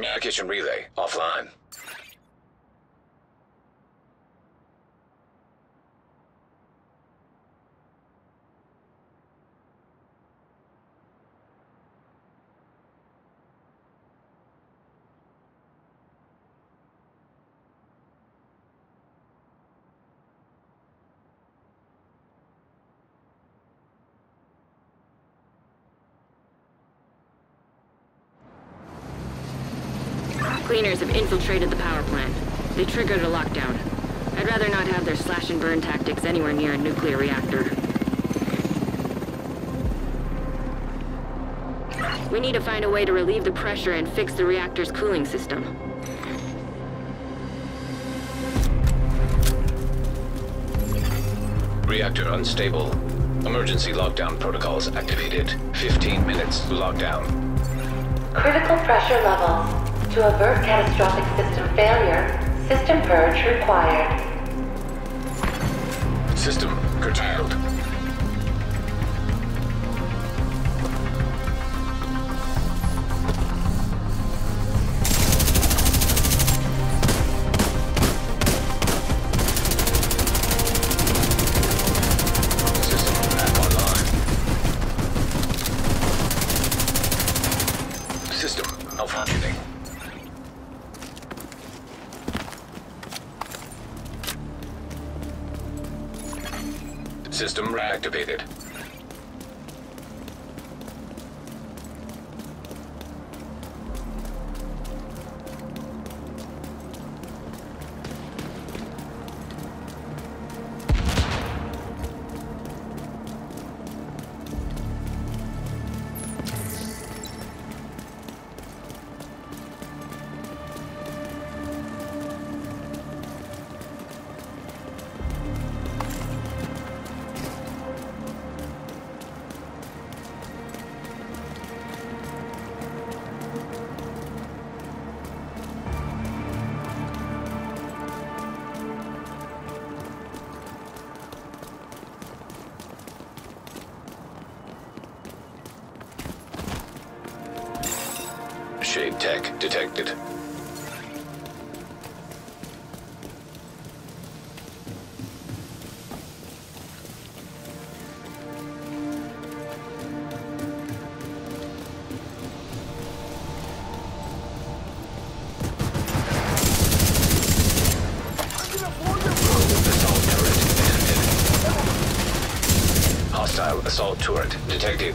Communication relay offline. Cleaners have infiltrated the power plant. They triggered a lockdown. I'd rather not have their slash and burn tactics anywhere near a nuclear reactor. We need to find a way to relieve the pressure and fix the reactor's cooling system. Reactor unstable. Emergency lockdown protocols activated. 15 minutes lockdown. Critical pressure levels. To avert catastrophic system failure, system purge required. System curtailed. System back online. System malfunctioning. System reactivated. Shade tech detected. Hostile assault turret detected.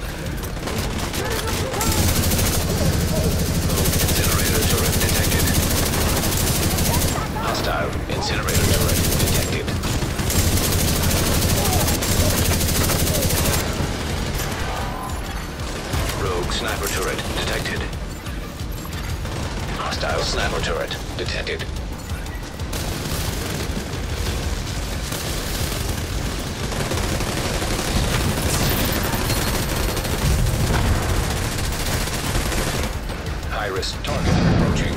Incinerator turret detected. Hostile incinerator turret detected. Rogue sniper turret detected. Hostile sniper turret detected. High-risk target approaching.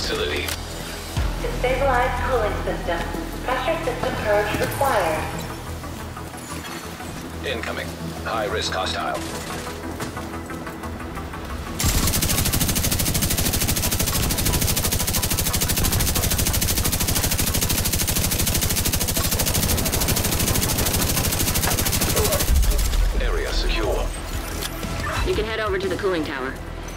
facility. To stabilize cooling system, pressure system purge required. Incoming. High-risk hostile. Area secure. You can head over to the cooling tower.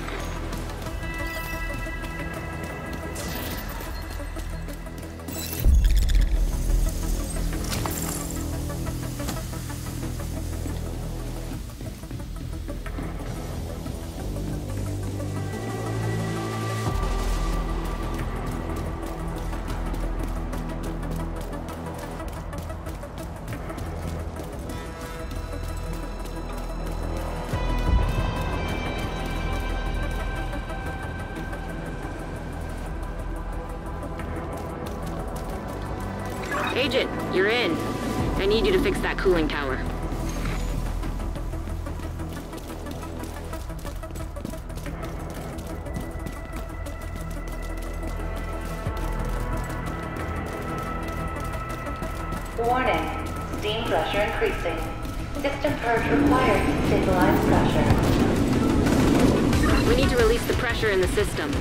Agent, you're in. I need you to fix that cooling tower. Warning. Steam pressure increasing. System purge required to stabilize pressure. We need to release the pressure in the system.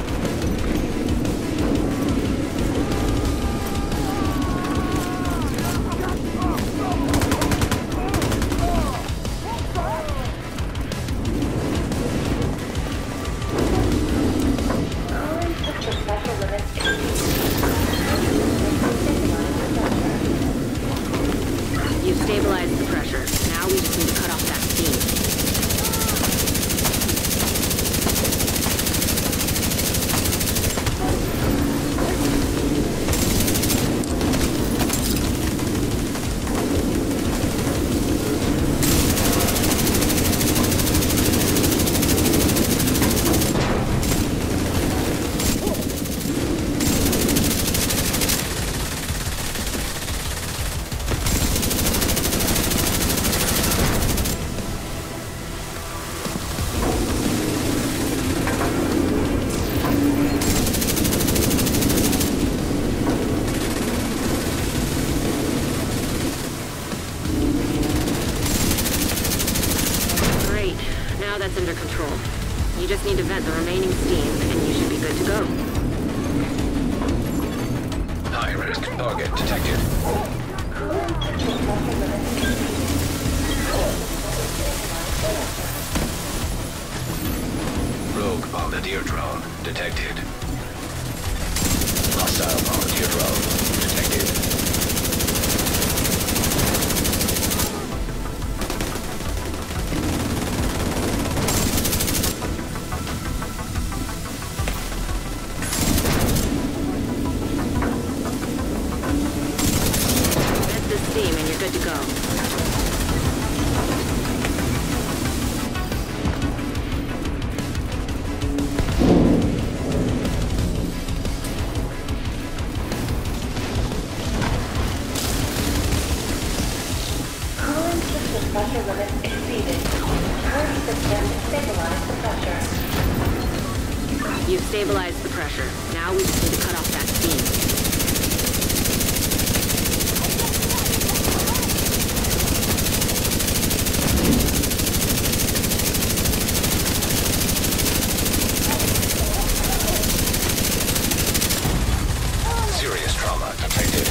You've stabilized the pressure. Now we just need to cut off that steam. Now that's under control. You just need to vent the remaining steam, and you should be good to go. High-risk target detected. Rogue bombardier drone detected. Hostile bombardier drone detected. Steam and you're good to go. Cooling system pressure limit exceeded. Purge system stabilize the pressure. You've stabilized the pressure. Now we just need to cut off that steam. Serious trauma detected.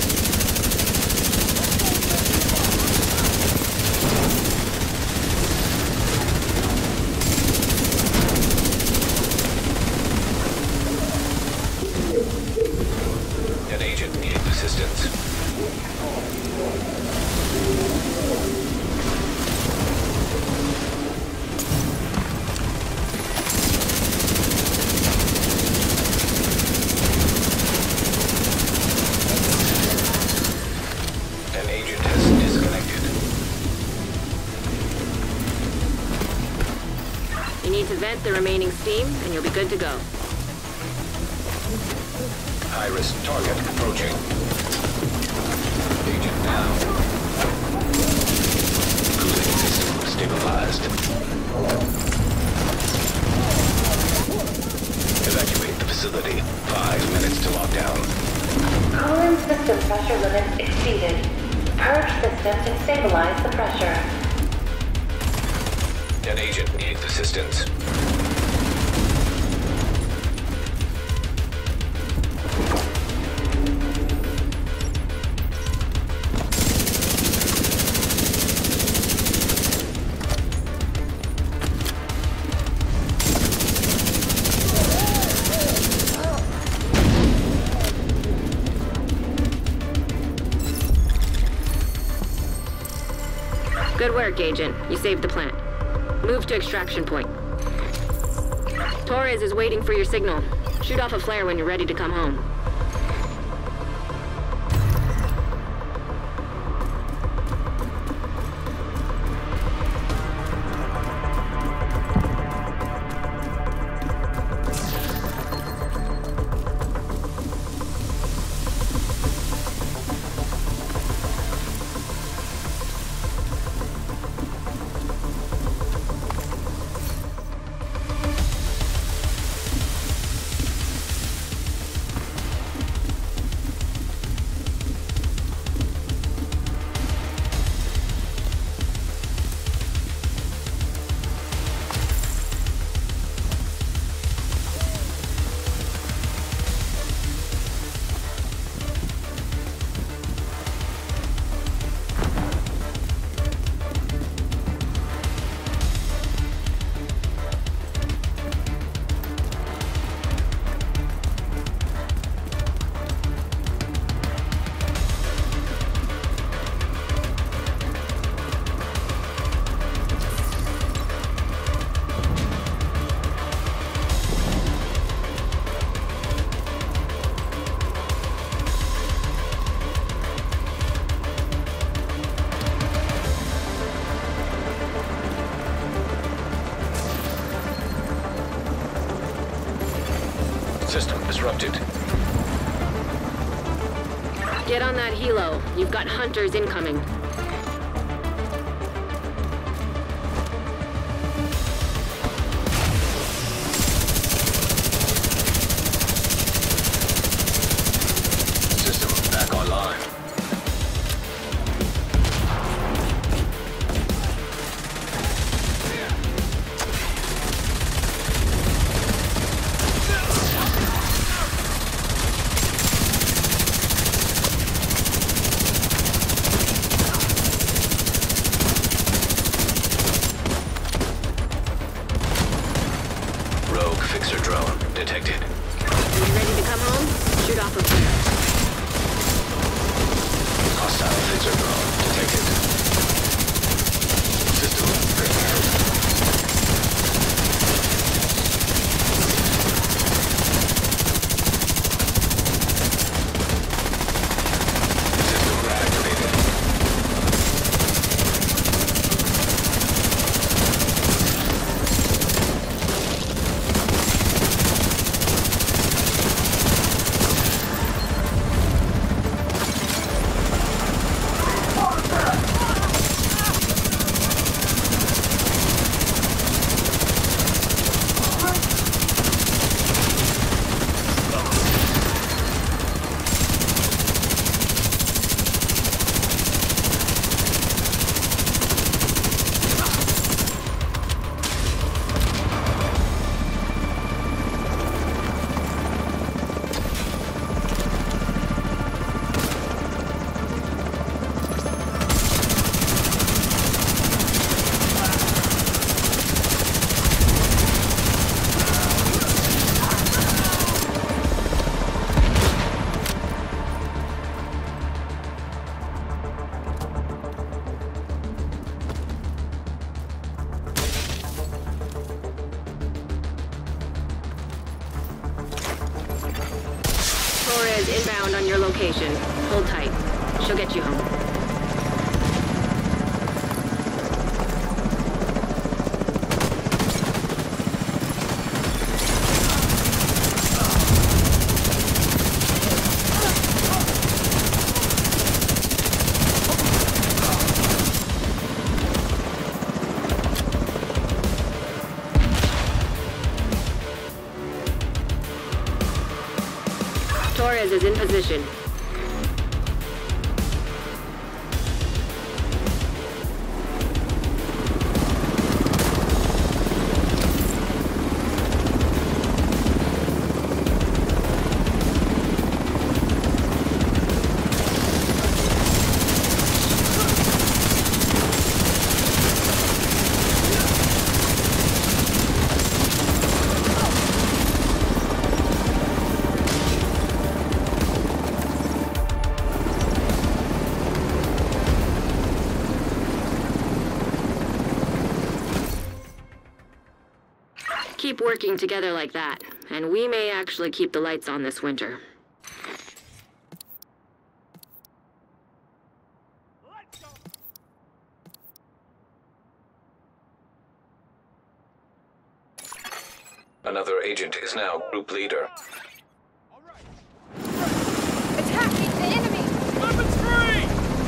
An agent needing assistance. An agent has disconnected. You need to vent the remaining steam, and you'll be good to go. High-risk target approaching. Agent down. Cooling system stabilized. Evacuate the facility. 5 minutes Need assistance. Good work, Agent. You saved the plant. Move to extraction point. Torres is waiting for your signal. Shoot off a flare when you're ready to come home. System disrupted. Get on that helo. You've got hunters incoming. System back online. Fixer drone detected. Are you ready to come home? Shoot off a flare. Hostile fixer drone detected. System prepared. System reactivated. Torres inbound on your location. Hold tight. She'll get you home. Torres is in position. Keep working together like that, and we may actually keep the lights on this winter. Another agent is now group leader. Attacking the enemy! Weapons free!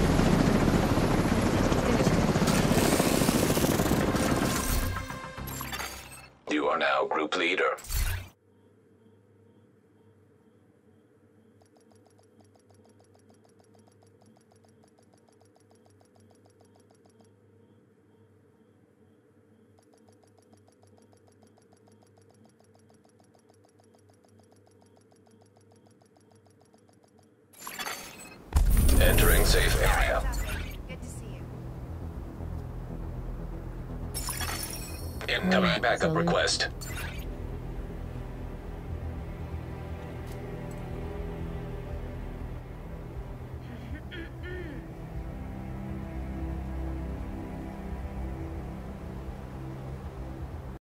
You are now group leader. Entering safe area. Good to see you. Incoming backup request.